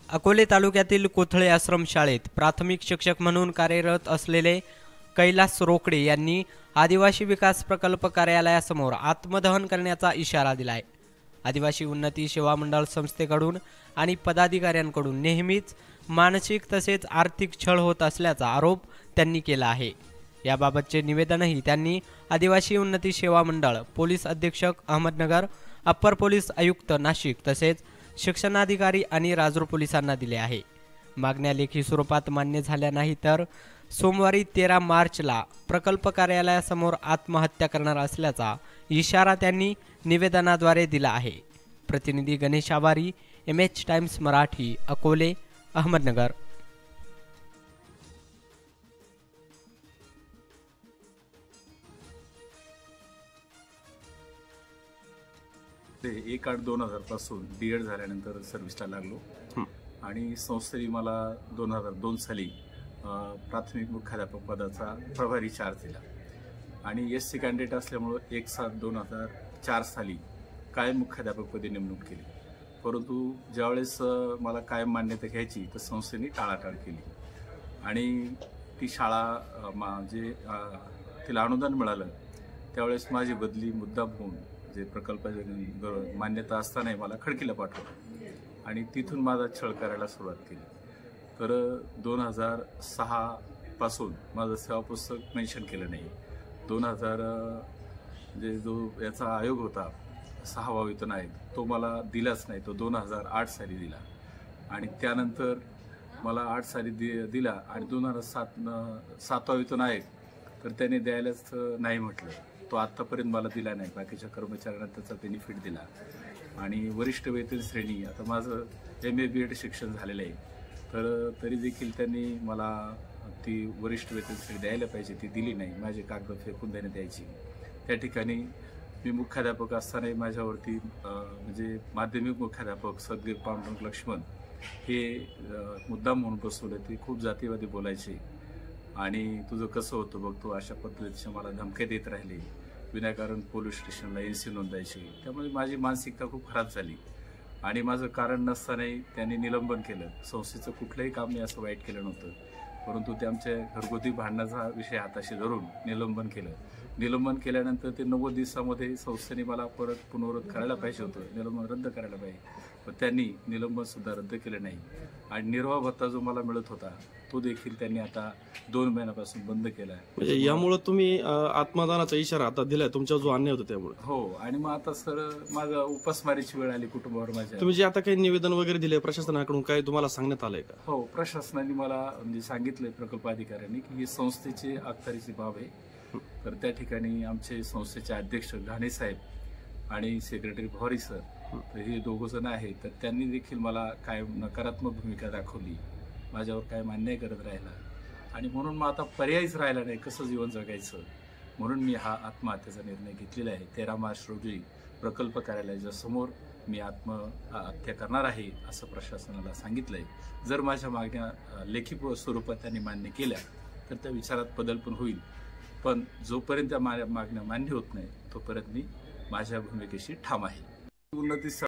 अकोले तालुक्यातील कोथळे आश्रम शाळेत प्राथमिक शिक्षक म्हणून कार्यरत असलेले कैलास रोकडे यांनी आदिवासी विकास प्रकल्प कार्यालयासमोर आत्मदहन करण्याचा इशारा दिलाय। आदिवासी उन्नती सेवा मंडळ संस्थेकडून आणि पदाधिकाऱ्यांकडून नेहमीच मानसिक तसेच आर्थिक छळ होत असल्याचा आरोप त्यांनी केला आहे। याबाबतचे निवेदनही त्यांनी आदिवासी उन्नती सेवा मंडळ, पोलीस अधीक्षक अहमदनगर, अप्पर पोलीस आयुक्त नाशिक तसेच शिक्षणाधिकारी आणि राजूर पोलिसांना दिले आहे। मागण्या लेखी स्वरूपात मान्य झाल्या नाही तर सोमवारी 13 मार्चला प्रकल्प कार्यालयासमोर आत्महत्या करणार असल्याचा इशारा त्यांनी निवेदनाद्वारे दिला आहे। प्रतिनिधी गणेश आवारी, MH टाइम्स मराठी, अकोले, अहमदनगर। ते 1/8/2000 पासून B.Ed झाल्यानंतर सर्व्हिसला लागलो आणि संस्थेने मला 2002 साली प्राथमिक मुख्याध्यापक पदाचा प्रभारी चार्ज दिला आणि SC कॅन्डिडेट असल्यामुळे 1/7/2004 साली कायम मुख्याध्यापकपदी नेमणूक केली। परंतु ज्यावेळेस मला कायम मान्यता घ्यायची तर संस्थेने टाळाटाळ केली आणि ती शाळा म्हणजे तिला अनुदान मिळालं त्यावेळेस माझी बदली मुद्दाम होऊन जे प्रकल्पाची मान्यता असतानाही मला खडकीला पाठवलं आणि तिथून माझा छळ करायला सुरुवात केली। तर 2006 पासून माझं सेवा पुस्तक मेन्शन केलं नाही। 2000 म्हणजे जो याचा आयोग होता 6वा वेतन आयोग तो मला दिलाच नाही, तो 2008 साली दिला आणि त्यानंतर मला 8 साली दिला आणि 2007वा वेतन आयोग तर त्याने द्यायलाच नाही म्हटलं, तो आत्तापर्यंत मला दिला नाही। बाकीच्या कर्मचाऱ्यांना त्याचा बेनिफिट दिला आणि वरिष्ठ वेतन श्रेणी, आता माझं MA B.Ed शिक्षण झालेलं आहे तर तरी देखील त्यांनी मला ती वरिष्ठ वेतन श्रेणी द्यायला पाहिजे, ती दिली नाही। माझे कागद फेकून देण्यात द्यायची। त्या ठिकाणी मी मुख्याध्यापक असतानाही माझ्यावरती म्हणजे माध्यमिक मुख्याध्यापक सदगीर पांडुरंग लक्ष्मण हे मुद्दाम म्हणून बसवले, ते खूप जातीवादी बोलायचे आणि तुझं कसं होतं बघ तू, अशा पद्धतीच्या मला धमक्या देत राहिले, विनाकारण पोलीस स्टेशनला NC नोंदायची। त्यामुळे माझी मानसिकता खूप खराब झाली आणि माझं कारण नसतानाही त्यांनी निलंबन केलं। संस्थेचं कुठलंही काम मी असं वाईट केलं नव्हतं, परंतु ते आमच्या घरगुती भांडणाचा विषय हाताशी धरून निलंबन केलं। निलंबन केल्यानंतर ते 90 दिवसामध्ये संस्थेने मला परत पुनर्वत करायला पाहिजे होतं, निलंबन रद्द करायला पाहिजे, पण त्यांनी निलंबन सुद्धा रद्द केलं नाही आणि निर्वाह भत्ता जो मला मिळत होता तो देखील त्यांनी आता 2 महिन्यापासून बंद केला आहे। म्हणजे यामुळे तुम्ही आत्मदानाचा इशारा आता दिलाय तुमचा जो अन्याय होता त्यामुळे? हो, आणि मग आता सर माझा उपासमारीची वेळ आली कुटुंबावर माझ्या। तुम्ही जे आता काही निवेदन वगैरे दिले प्रशासनाकडून, काय तुम्हाला सांगण्यात आलंय का? हो, प्रशासनाने मला म्हणजे सांगितलंय प्रकल्प अधिकाऱ्यांनी की ही संस्थेची अखत्यारीची बाब आहे। तर त्या ठिकाणी आमचे संस्थेचे अध्यक्ष घाणे साहेब आणि सेक्रेटरी भवारी सर, तर हे 2 जण आहेत, तर त्यांनी देखील मला काय नकारात्मक भूमिका दाखवली, माझ्यावर काय अन्याय करत राहिला आणि म्हणून मग आता पर्यायच राहिला नाही, कसं जीवन जगायचं, म्हणून मी हा आत्महत्येचा निर्णय घेतलेला आहे। 13 मार्च रोजी प्रकल्प कार्यालयाच्या समोर मी आत्महत्या करणार आहे असं प्रशासनाला सांगितलंय। जर माझ्या मागण्या लेखी स्वरूपात त्यांनी मान्य केल्या तर त्या विचारात बदल पण होईल, पण जोपर्यंत त्या माझ्या मागण्या मान्य होत नाही तोपर्यंत मी माझ्या भूमिकेशी ठाम आहे। उन्नती